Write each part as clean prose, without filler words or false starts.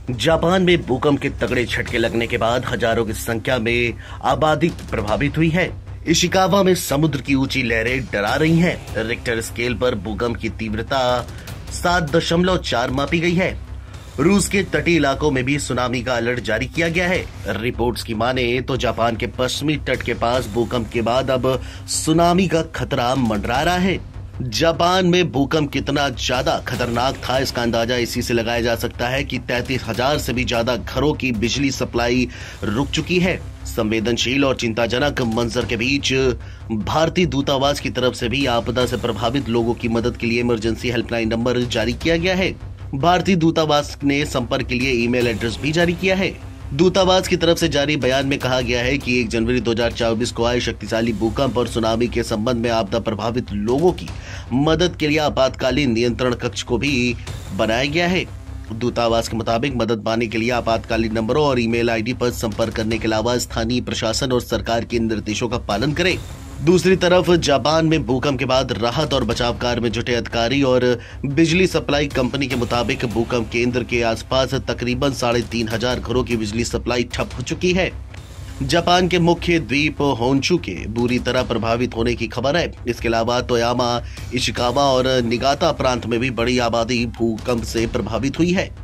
Japan में भूकंप के तगड़े झटके लगने के बाद हजारों की संख्या में आबादी प्रभावित हुई है। इशिकावा में समुद्र की ऊंची लहरें डरा रही हैं। रिक्टर स्केल पर भूकंप की तीव्रता 7.4 मापी गई है। रूस के तटीय इलाकों में भी सुनामी का अलर्ट जारी किया गया है। रिपोर्ट्स की माने तो जापान के पश्चिमी तट के पास भूकंप के बाद अब सुनामी का खतरा मंडरा रहा है। जापान में भूकंप कितना ज्यादा खतरनाक था, इसका अंदाजा इसी से लगाया जा सकता है कि 33,000 से भी ज्यादा घरों की बिजली सप्लाई रुक चुकी है। संवेदनशील और चिंताजनक मंजर के बीच भारतीय दूतावास की तरफ से भी आपदा से प्रभावित लोगों की मदद के लिए इमरजेंसी हेल्पलाइन नंबर जारी किया गया है। भारतीय दूतावास ने संपर्क के लिए ईमेल एड्रेस भी जारी किया है। दूतावास की तरफ से जारी बयान में कहा गया है कि 1 जनवरी 2024 को आए शक्तिशाली भूकंप और सुनामी के संबंध में आपदा प्रभावित लोगों की मदद के लिए आपातकालीन नियंत्रण कक्ष को भी बनाया गया है। दूतावास के मुताबिक मदद पाने के लिए आपातकालीन नंबरों और ईमेल आईडी पर संपर्क करने के अलावा स्थानीय प्रशासन और सरकार के निर्देशों का पालन करें। दूसरी तरफ जापान में भूकंप के बाद राहत और बचाव कार्य में जुटे अधिकारी और बिजली सप्लाई कंपनी के मुताबिक भूकंप केंद्र के आसपास तकरीबन 3,500 घरों की बिजली सप्लाई ठप हो चुकी है। जापान के मुख्य द्वीप होन्शु के बुरी तरह प्रभावित होने की खबर है। इसके अलावा तोयामा, इशिकावा और निगाता प्रांत में भी बड़ी आबादी भूकंप से प्रभावित हुई है।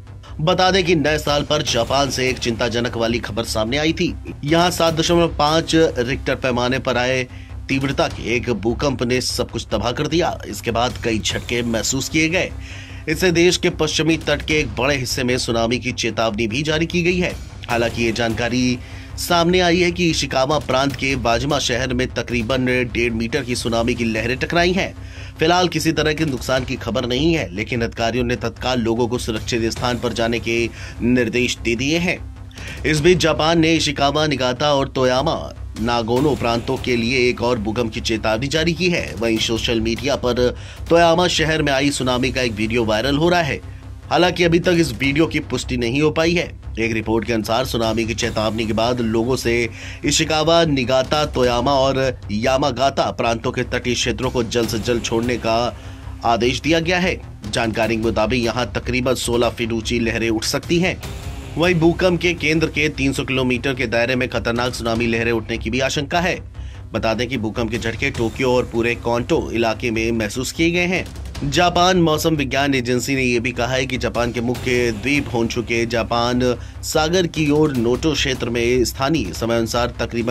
बता दें कि नए साल पर जापान से एक चिंताजनक वाली खबर सामने आई थी। यहाँ 7.5 रिक्टर पैमाने पर आए तीव्रता के एक भूकंप ने सब कुछ तबाह कर दिया। इसके बाद कई झटके महसूस किए गए। इससे देश के पश्चिमी तट के एक बड़े हिस्से में सुनामी की चेतावनी भी जारी की गई है। हालांकि ये जानकारी सामने आई है कि इशिकावा प्रांत के बाजमा शहर में तकरीबन 1.5 मीटर की सुनामी की लहरें टकराई हैं। फिलहाल किसी तरह के नुकसान की खबर नहीं है, लेकिन अधिकारियों ने तत्काल लोगों को सुरक्षित स्थान पर जाने के निर्देश दे दिए हैं। इस बीच जापान ने इशिकावा, निगाता और तोयामा, नागोनो प्रांतों के लिए एक और भूकंप की चेतावनी जारी की है। वहीं सोशल मीडिया पर तोयामा शहर में आई सुनामी का एक वीडियो वायरल हो रहा है। हालांकि अभी तक इस वीडियो की पुष्टि नहीं हो पाई है। एक रिपोर्ट के अनुसार सुनामी की चेतावनी के बाद लोगों से इशिकावा, निगाता, तोयामा और यामागाता प्रांतों के तटीय क्षेत्रों को जल्द से जल्द छोड़ने का आदेश दिया गया है। जानकारी के मुताबिक यहां तकरीबन 16 फीट ऊंची लहरें उठ सकती हैं। वहीं भूकंप के केंद्र के 300 किलोमीटर के दायरे में खतरनाक सुनामी लहरें उठने की भी आशंका है। बता दें कि भूकंप के झटके टोक्यो और पूरे कोंटो इलाके में महसूस किए गए हैं। जापान मौसम विज्ञान एजेंसी ने यह भी कहा है कि जापान के मुख्य द्वीप होन्शु के जापान सागर की ओर नोटो क्षेत्र में स्थानीय समय अनुसार तकरीबन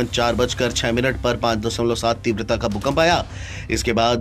4:06 पर 5.7 तीव्रता का भूकंप आया। इसके बाद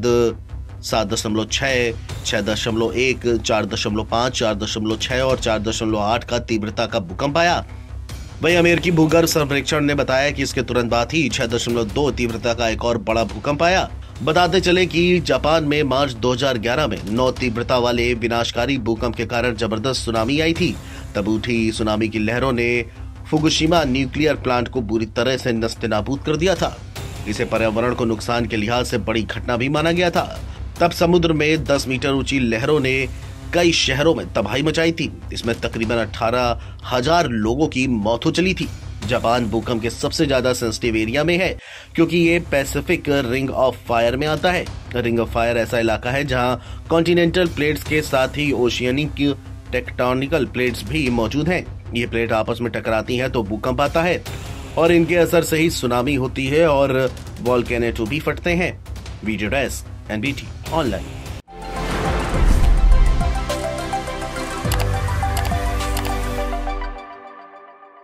7.6, 6.1, 4.5, 4.6 और 4.8 का तीव्रता का भूकंप आया। वहीं अमेरिकी भूगर्भ सर्वेक्षण ने बताया कि इसके तुरंत बाद ही 6.2 तीव्रता का एक और बड़ा भूकंप आया। बताते चले कि जापान में मार्च 2011 में 9 तीव्रता वाले विनाशकारी भूकंप के कारण जबरदस्त सुनामी आई थी। तब उठी सुनामी की लहरों ने फुकुशिमा न्यूक्लियर प्लांट को बुरी तरह से नस्तेनाबूद कर दिया था। इसे पर्यावरण को नुकसान के लिहाज से बड़ी घटना भी माना गया था। तब समुद्र में 10 मीटर ऊंची लहरों ने कई शहरों में तबाही मचाई थी। इसमें तकरीबन 18,000 लोगों की मौत हो चली थी। जापान भूकंप के सबसे ज्यादा सेंसिटिव एरिया में है, क्योंकि ये पैसिफिक रिंग ऑफ फायर में आता है। रिंग ऑफ फायर ऐसा इलाका है जहां कॉन्टिनेंटल प्लेट्स के साथ ही ओशियनिक टेक्टोनिकल प्लेट्स भी मौजूद हैं। ये प्लेट आपस में टकराती हैं तो भूकंप आता है और इनके असर से ही सुनामी होती है और वोल्केनो भी फटते हैं। Video desk, NBT online.